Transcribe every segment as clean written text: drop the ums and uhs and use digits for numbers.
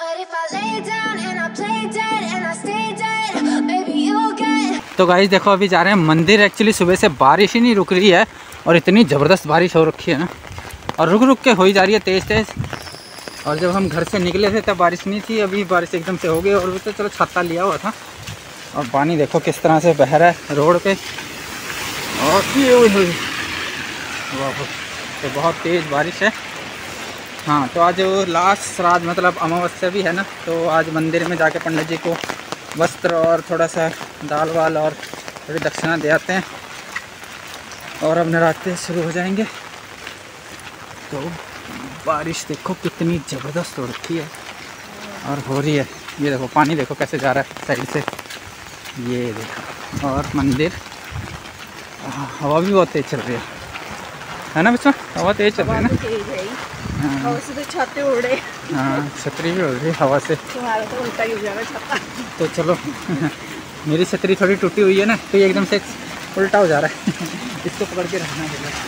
तो गाइस देखो अभी जा रहे हैं मंदिर। एक्चुअली सुबह से बारिश ही नहीं रुक रही है और इतनी ज़बरदस्त बारिश हो रखी है ना, और रुक रुक के हो ही जा रही है तेज़ तेज़। और जब हम घर से निकले थे तब बारिश नहीं थी, अभी बारिश एकदम से हो गई। और तो चलो छाता लिया हुआ था, और पानी देखो किस तरह से बह रहा है रोड पे। और ये तो बहुत तेज़ बारिश है। हाँ, तो आज लास्ट श्राद्ध मतलब अमावस्या भी है ना, तो आज मंदिर में जाके पंडित जी को वस्त्र और थोड़ा सा दाल वाल और थोड़ी दक्षिणा दे आते हैं, और अब नवरात्रि शुरू हो जाएंगे। तो बारिश देखो कितनी ज़बरदस्त हो रखी है और हो रही है। ये देखो पानी देखो कैसे जा रहा है साइड से, ये देखो। और मंदिर, हवा भी बहुत तेज़ चल रही है ना बच्चा, हवा तेज़ चल रही है ना। हवा से तो छाते उड़ रहे। हाँ, छतरी भी उड़ रही हवा से। तुम्हारा तो उल्टा ही हो जाएगा छाता। तो चलो मेरी छतरी थोड़ी टूटी हुई है ना, तो ये एकदम से उल्टा हो जा रहा है। इसको पकड़ के रखना पड़ेगा।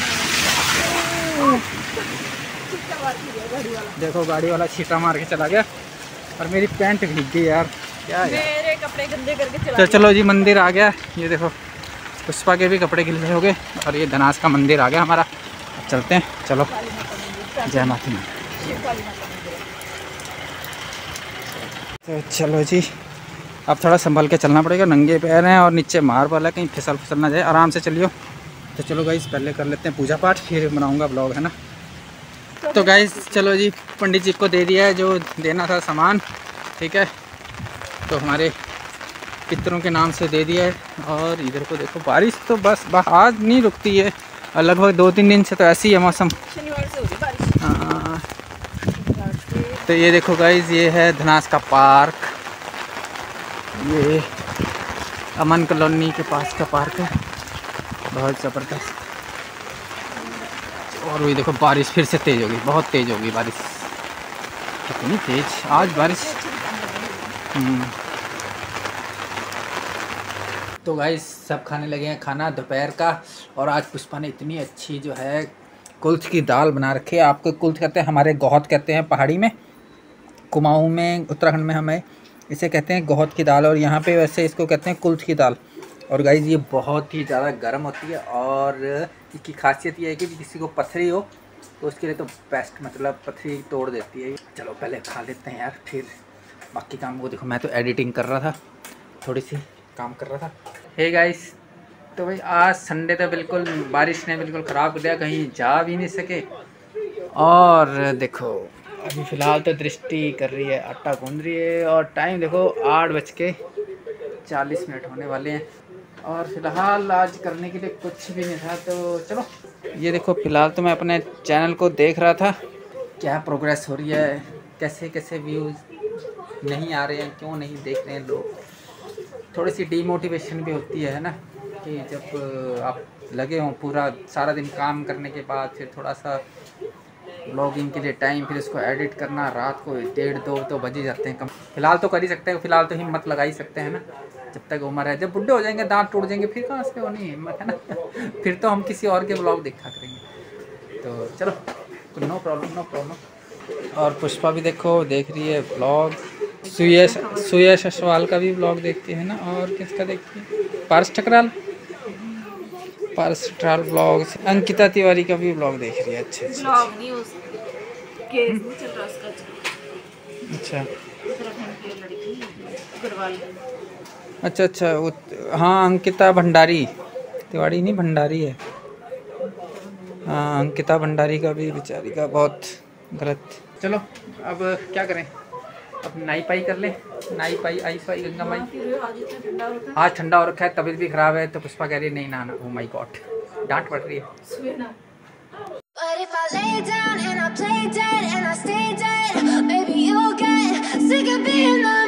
देखो गाड़ी वाला छींटा मार के चला गया और मेरी पैंट भीग गई यार, क्या है मेरे कपड़े गंदे करके चला तो चलो जी मंदिर आ गया। ये देखो पुष्पा के भी कपड़े गिले हो गए, और ये धनास का मंदिर आ गया हमारा। चलते हैं, चलो जय माता दी। तो चलो जी, अब थोड़ा संभल के चलना पड़ेगा, नंगे पैर हैं और नीचे मार्बल है, कहीं फिसल फिसल ना जाए, आराम से चलियो। तो चलो गाइस पहले कर लेते हैं पूजा पाठ, फिर बनाऊंगा ब्लॉग, है ना। तो गाइस चलो जी, पंडित जी को दे दिया है जो देना था सामान, ठीक है। तो हमारे पितरों के नाम से दे दिया है। और इधर को देखो बारिश तो बस आज नहीं रुकती है, और लगभग 2-3 दिन से तो ऐसी ही है मौसम। शनिवार से होगी बारिश। हाँ, तो ये देखो गाइस, ये है धनास का पार्क, ये अमन कॉलोनी के पास का पार्क है, बहुत ज़बरदस्त। और वही देखो बारिश फिर से तेज़ होगी, बहुत तेज़ होगी बारिश, कितनी तेज़ आज बारिश। तो गाइस सब खाने लगे हैं खाना दोपहर का, और आज पुष्पा ने इतनी अच्छी जो है कुल्थ की दाल बना रखी है। आपको कुल्थ कहते हैं, हमारे गौहत कहते हैं पहाड़ी में, कुमाऊं में, उत्तराखंड में हमें इसे कहते हैं गौहत की दाल, और यहाँ पे वैसे इसको कहते हैं कुल्थ की दाल। और गाइस ये बहुत ही ज़्यादा गर्म होती है, और इसकी खासियत ये है कि किसी को पथरी हो तो उसके लिए तो बेस्ट, मतलब पथरी तोड़ देती है। चलो पहले खा लेते हैं यार, फिर बाकी काम को। देखो मैं तो एडिटिंग कर रहा था, थोड़ी सी काम कर रहा था। हे गाइस, तो भाई आज संडे तो बिल्कुल बारिश ने बिल्कुल ख़राब कर दिया, कहीं जा भी नहीं सके। और देखो अभी फ़िलहाल तो दृष्टि कर रही है, आटा गूंद रही है, और टाइम देखो 8:40 होने वाले हैं। और फ़िलहाल आज करने के लिए कुछ भी नहीं था, तो चलो ये देखो फ़िलहाल तो मैं अपने चैनल को देख रहा था, क्या प्रोग्रेस हो रही है, कैसे कैसे व्यूज़ नहीं आ रहे हैं, क्यों नहीं देख रहे हैं लोग। थोड़ी सी डीमोटिवेशन भी होती है ना, कि जब आप लगे हों पूरा सारा दिन काम करने के बाद, फिर थोड़ा सा ब्लॉगिंग के लिए टाइम, फिर उसको एडिट करना, रात को 1:30-2 तो बज ही जाते हैं। कम फिलहाल तो कर ही सकते हैं, फिलहाल तो हिम्मत लगा ही सकते हैं ना, जब तक उम्र है। जब बुढ़े हो जाएंगे, दांत टूट जाएंगे, फिर कहाँ से होनी हिम्मत, है ना। फिर तो हम किसी और के ब्लॉग देखा करेंगे। तो चलो नो प्रॉब्लम, नो प्रॉब्लम। और पुष्पा भी देखो देख रही है ब्लॉग, सुयश अशवाल का भी ब्लॉग देखती है ना, और किसका देखती है, पारस ठकराल ब्लॉग, अंकिता तिवारी का भी ब्लॉग देख रही है। अच्छा ब्लॉग नहीं, उस केस नहीं चल रहा उसका। अच्छा उत्तराखंड की लड़की अग्रवाल। अच्छा वो, हाँ अंकिता भंडारी, तिवारी नहीं भंडारी है। हाँ अंकिता भंडारी का भी बेचारी का बहुत गलत। चलो अब क्या करें, अब नाई पाई कर ले, नाई पाई आई पाई गंगा माई। आज ठंडा हो रखा है, तबीयत भी खराब है, तो पुष्पा कह रही है नहीं नहाना। ओह माय गॉड, डांट पड़ रही है।